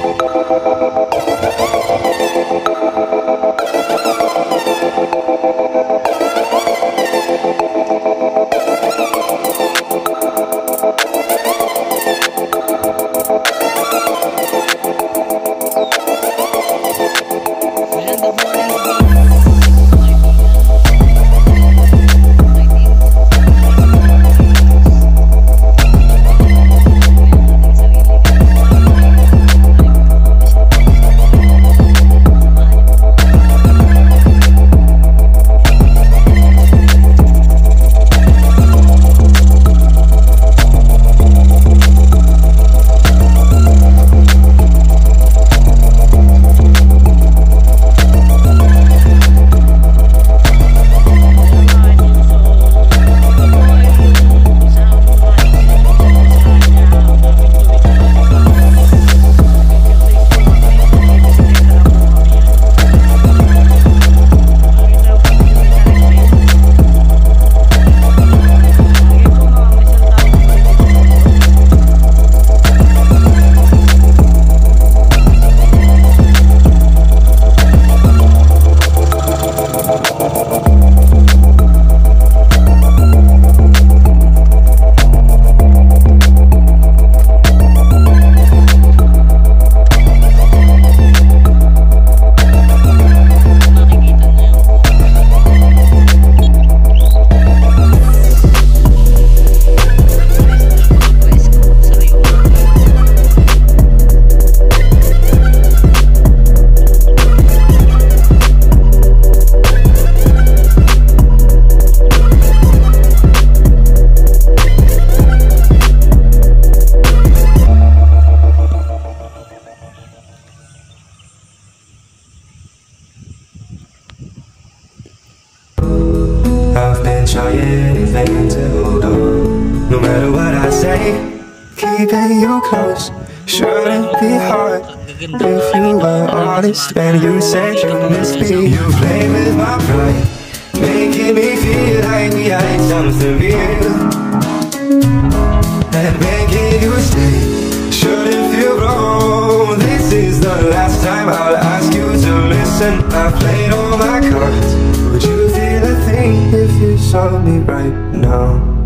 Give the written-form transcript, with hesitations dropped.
try anything to hold on. No matter what I say, keeping you close shouldn't be hard. If you were honest and you said you missed me, you played with my pride, making me feel like we had something real. And making you stay shouldn't feel wrong. This is the last time I'll ask you to listen. I've played all my cards. Would you feel a thing if you saw me right now?